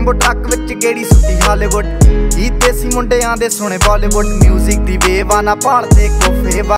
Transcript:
Jumbo truck ਵਿੱਚ ਗੇੜੀ ਸੁੱਟੀ Hollywood. ਇਹ ਦੇਸੀ ਮੁੰਡਿਆਂ ਦੇ ਸੁਣੇ ਬਾਲੀਵੁੱਡ। ਮਿਊਜ਼ਿਕ ਦੀ ਵੇਵ ਆ ਨਾ ਭਾਲਦੇ ਕੋਫੇ।